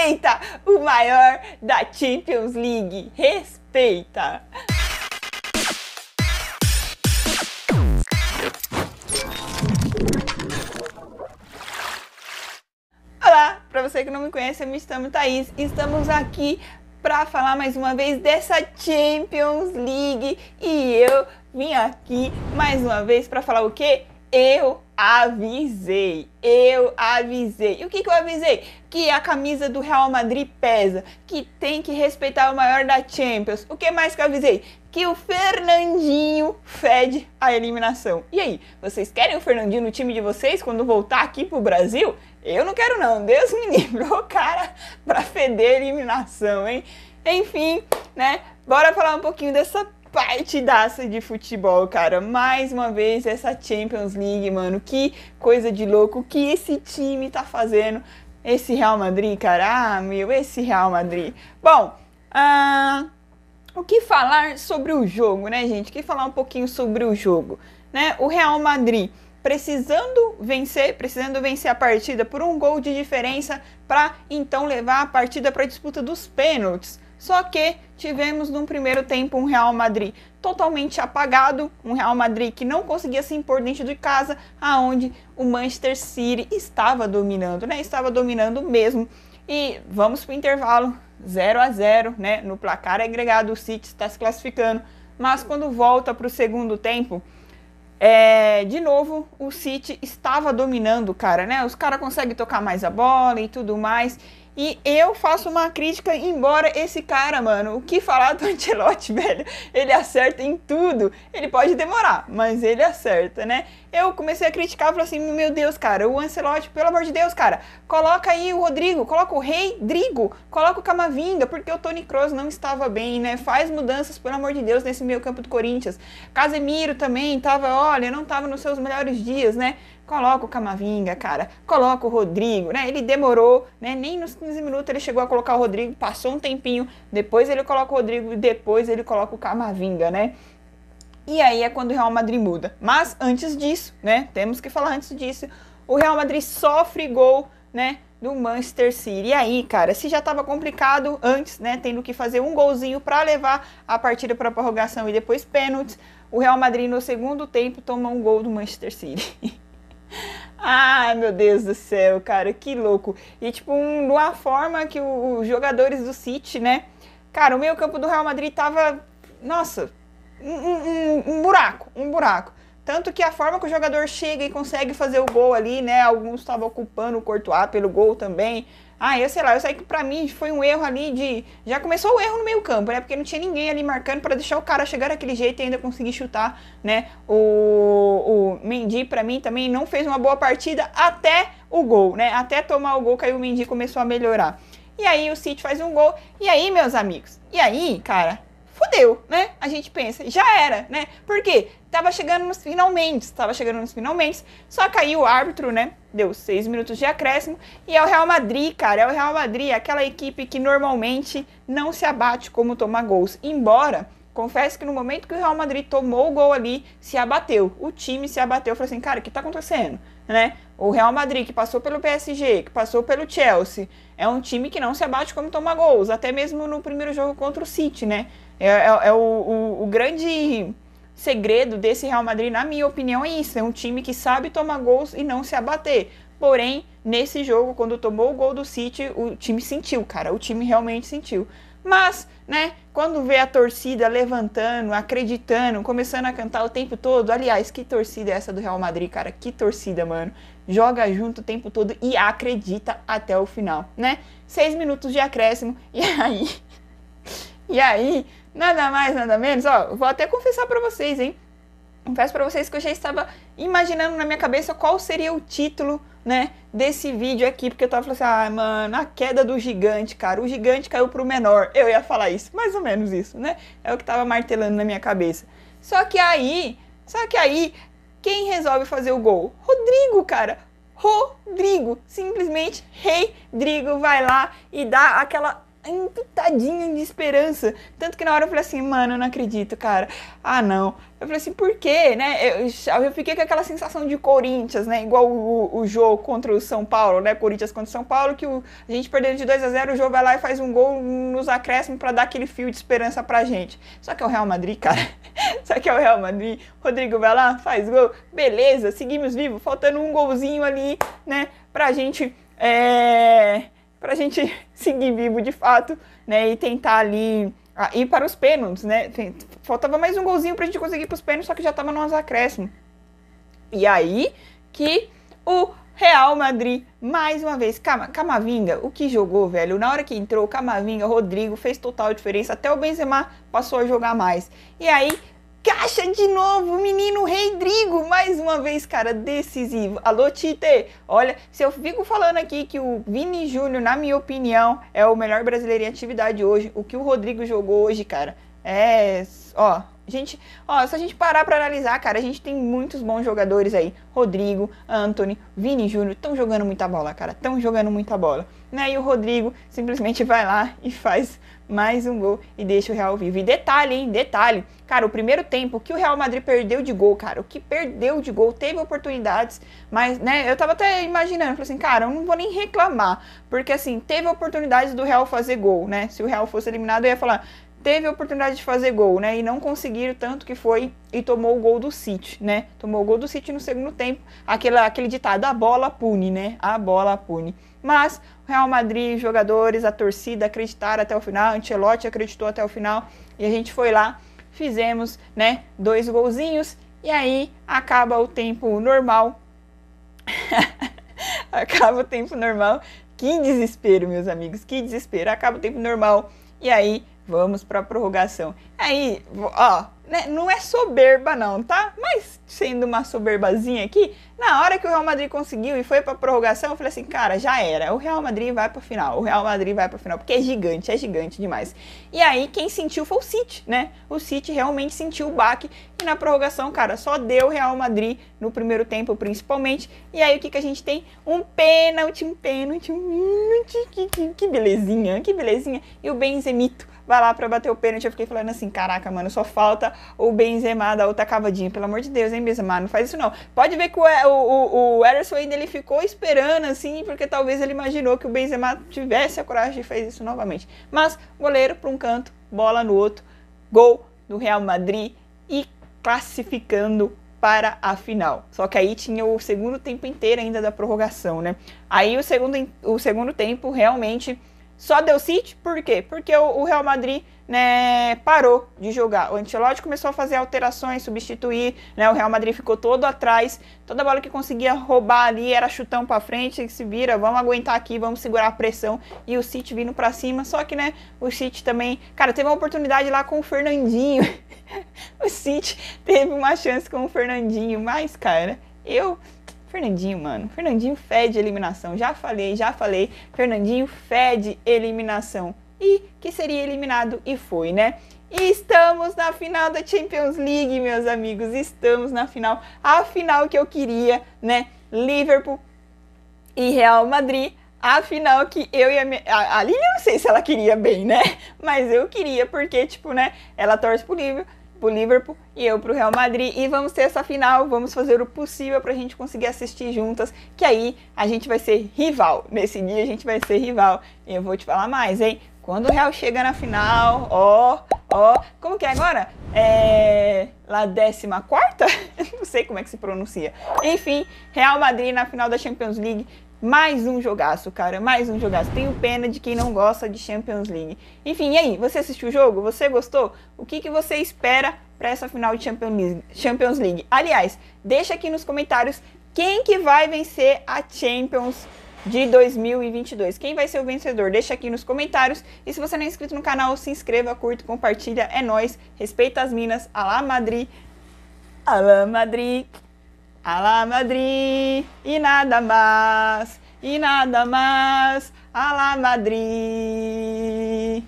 Respeita o maior da Champions League. Respeita. Olá, para você que não me conhece, eu me chamo Thaís. Estamos aqui para falar mais uma vez dessa Champions League e eu vim aqui mais uma vez para falar o quê? Eu avisei. E o que eu avisei? Que a camisa do Real Madrid pesa, que tem que respeitar o maior da Champions. O que mais que eu avisei? Que o Fernandinho fede a eliminação. E aí, vocês querem o Fernandinho no time de vocês quando voltar aqui pro Brasil? Eu não quero não, Deus me livre, o cara pra feder a eliminação, hein? Enfim, né, bora falar um pouquinho dessa partidaça de futebol, cara. Mais uma vez, essa Champions League, mano, que coisa de louco que esse time tá fazendo. Esse Real Madrid, cara, esse Real Madrid. Bom, o que falar sobre o jogo, né, gente? O que falar um pouquinho sobre o jogo, né? O Real Madrid precisando vencer a partida por um gol de diferença para então levar a partida para a disputa dos pênaltis. Só que tivemos num primeiro tempo um Real Madrid totalmente apagado, um Real Madrid que não conseguia se impor dentro de casa, aonde o Manchester City estava dominando, né? Estava dominando mesmo. E vamos para o intervalo, 0-0, né? No placar agregado o City está se classificando, mas quando volta para o segundo tempo, de novo, o City estava dominando, cara, né? Os caras conseguem tocar mais a bola e tudo mais. E eu faço uma crítica, embora esse cara, mano, o que falar do Ancelotti, velho? Ele acerta em tudo. Ele pode demorar, mas ele acerta, né? Eu comecei a criticar, falei assim, meu Deus, cara, o Ancelotti, pelo amor de Deus, cara, coloca aí o Rodrigo, coloca o Rei Drigo, coloca o Camavinga, porque o Toni Kroos não estava bem, né? Faz mudanças, pelo amor de Deus, nesse meio campo do Corinthians. Casemiro também tava, olha, não tava nos seus melhores dias, né? Coloca o Camavinga, cara, coloca o Rodrigo, né? Ele demorou, né? Nem nos 15 minutos ele chegou a colocar o Rodrigo, passou um tempinho, depois ele coloca o Rodrigo e depois ele coloca o Camavinga, né? E aí é quando o Real Madrid muda. Mas antes disso, né? Temos que falar antes disso, o Real Madrid sofre gol, né? Do Manchester City. E aí, cara, se já tava complicado antes, né? Tendo que fazer um golzinho para levar a partida para prorrogação e depois pênaltis, o Real Madrid no segundo tempo toma um gol do Manchester City. Ai, meu Deus do céu, cara, que louco. E, tipo, de uma forma que os jogadores do City, né? Cara, o meio campo do Real Madrid tava, nossa, um buraco. Tanto que a forma que o jogador chega e consegue fazer o gol ali, né? Alguns estavam ocupando o Courtois pelo gol também. Eu sei que pra mim foi um erro ali já começou o erro no meio campo, né? Porque não tinha ninguém ali marcando pra deixar o cara chegar daquele jeito e ainda conseguir chutar, né? O Mendy, pra mim, também não fez uma boa partida até o gol, né? Até tomar o gol, que aí o Mendy começou a melhorar. E aí o City faz um gol. E aí, meus amigos? E aí, cara, fudeu, né? A gente pensa, já era, né? Por quê? Tava chegando nos finalmente, só que aí o árbitro, né, deu 6 minutos de acréscimo, e é o Real Madrid, cara, aquela equipe que normalmente não se abate como toma gols, embora, confesso que no momento que o Real Madrid tomou o gol ali, se abateu, o time se abateu, eu falei assim, cara, o que tá acontecendo, né? O Real Madrid, que passou pelo PSG, que passou pelo Chelsea, é um time que não se abate como toma gols, até mesmo no primeiro jogo contra o City, né? O grande segredo desse Real Madrid, na minha opinião, é isso. É um time que sabe tomar gols e não se abater. Porém, nesse jogo, quando tomou o gol do City, o time sentiu, cara. O time realmente sentiu. Mas, né, quando vê a torcida levantando, acreditando, começando a cantar o tempo todo. Aliás, que torcida é essa do Real Madrid, cara? Que torcida, mano. Joga junto o tempo todo e acredita até o final, né? 6 minutos de acréscimo. E aí, nada mais, nada menos, ó, vou até confessar pra vocês, hein? Confesso pra vocês que eu já estava imaginando na minha cabeça qual seria o título, né, desse vídeo aqui, porque eu tava falando assim, mano, a queda do gigante, cara, o gigante caiu pro menor. Eu ia falar isso, mais ou menos isso, né? É o que tava martelando na minha cabeça. Só que aí, quem resolve fazer o gol? Rodrigo, cara. Rodrigo, simplesmente Rei Drigo vai lá e dá aquela pitadinha de esperança. Tanto que na hora eu falei assim, mano, eu não acredito, cara. Ah, não. Eu falei assim, por quê, né? Eu fiquei com aquela sensação de Corinthians, né? Igual o jogo contra o São Paulo, né? Corinthians contra o São Paulo, que a gente perdeu de 2-0, o jogo vai lá e faz um gol nos acréscimos pra dar aquele fio de esperança pra gente. Só que é o Real Madrid, cara. Só que é o Real Madrid. Rodrigo vai lá, faz gol. Beleza, seguimos vivos. Faltando um golzinho ali, né? Pra gente seguir vivo de fato, né, e tentar ali ir para os pênaltis, né, faltava mais um golzinho pra gente conseguir ir pros pênaltis, só que já tava nos acréscimos. E aí que o Real Madrid, mais uma vez, Camavinga, o que jogou, velho, na hora que entrou, Camavinga, Rodrigo, fez total diferença, até o Benzema passou a jogar mais. E aí, caixa de novo, o menino Rodrigo, mais uma vez, cara, decisivo. Alô, Tite, olha, se eu fico falando aqui que o Vini Júnior, na minha opinião, é o melhor brasileiro em atividade hoje, o que o Rodrigo jogou hoje, cara, ó, gente, ó, se a gente parar pra analisar, cara, a gente tem muitos bons jogadores aí, Rodrigo, Antony, Vini Júnior, estão jogando muita bola, cara, estão jogando muita bola, né, e o Rodrigo simplesmente vai lá e faz mais um gol e deixa o Real vivo. E detalhe, hein, detalhe, cara, o primeiro tempo que o Real Madrid perdeu de gol, cara, o que perdeu de gol, teve oportunidades, mas, né, eu tava até imaginando, falei assim, cara, eu não vou nem reclamar, porque assim, teve oportunidades do Real fazer gol, né, se o Real fosse eliminado eu ia falar, teve a oportunidade de fazer gol, né, e não conseguiram, tanto que foi e tomou o gol do City, né, tomou o gol do City no segundo tempo, aquele ditado, a bola pune, né, a bola pune. Mas o Real Madrid, jogadores, a torcida acreditaram até o final, Ancelotti acreditou até o final e a gente foi lá, fizemos, né, 2 golzinhos e aí acaba o tempo normal. Acaba o tempo normal. Que desespero, meus amigos, que desespero. Acaba o tempo normal e aí vamos para a prorrogação. Aí, ó, né, não é soberba não, tá? Mas sendo uma soberbazinha aqui, na hora que o Real Madrid conseguiu e foi para a prorrogação, eu falei assim, cara, já era. O Real Madrid vai para a final. O Real Madrid vai para a final, porque é gigante demais. E aí quem sentiu foi o City, né? O City realmente sentiu o baque e na prorrogação, cara, só deu o Real Madrid no primeiro tempo, principalmente. E aí o que a gente tem? Um pênalti, que belezinha, que belezinha. E o Benzemito vai lá pra bater o pênalti, eu fiquei falando assim, caraca, mano, só falta o Benzema dar outra cavadinha, pelo amor de Deus, hein, Benzema, não faz isso não. Pode ver que o Ederson ainda ele ficou esperando, assim, porque talvez ele imaginou que o Benzema tivesse a coragem de fazer isso novamente. Mas, goleiro pra um canto, bola no outro, gol do Real Madrid e classificando para a final. Só que aí tinha o segundo tempo inteiro ainda da prorrogação, né? Aí o segundo tempo realmente só deu City, por quê? Porque o Real Madrid, né, parou de jogar. O Ancelotti começou a fazer alterações, substituir, né, o Real Madrid ficou todo atrás, toda bola que conseguia roubar ali era chutão pra frente, se vira, vamos aguentar aqui, vamos segurar a pressão, e o City vindo pra cima, só que, né, o City também, cara, teve uma oportunidade lá com o Fernandinho, o City teve uma chance com o Fernandinho, mas, cara, Fernandinho, mano, Fernandinho fede eliminação, já falei, Fernandinho fede eliminação, e que seria eliminado, e foi, né? E estamos na final da Champions League, meus amigos, estamos na final, a final que eu queria, né? Liverpool e Real Madrid, a final que eu e a Lili, eu não sei se ela queria bem, né? Mas eu queria, porque, tipo, né, ela torce pro Liverpool e eu pro Real Madrid, e vamos ter essa final, vamos fazer o possível pra gente conseguir assistir juntas, que aí a gente vai ser rival, nesse dia a gente vai ser rival, e eu vou te falar mais, hein, quando o Real chega na final, como que é agora? La 14ª? Não sei como é que se pronuncia, enfim, Real Madrid na final da Champions League. Mais um jogaço, cara, mais um jogaço. Tenho pena de quem não gosta de Champions League. Enfim, e aí, você assistiu o jogo? Você gostou? O que você espera para essa final de Champions League? Aliás, deixa aqui nos comentários quem que vai vencer a Champions de 2022. Quem vai ser o vencedor? Deixa aqui nos comentários. E se você não é inscrito no canal, se inscreva, curta, compartilha. É nóis. Respeita as minas. Alá Madrid. Alá Madrid. Alá Madrid, e nada mais, Alá Madrid.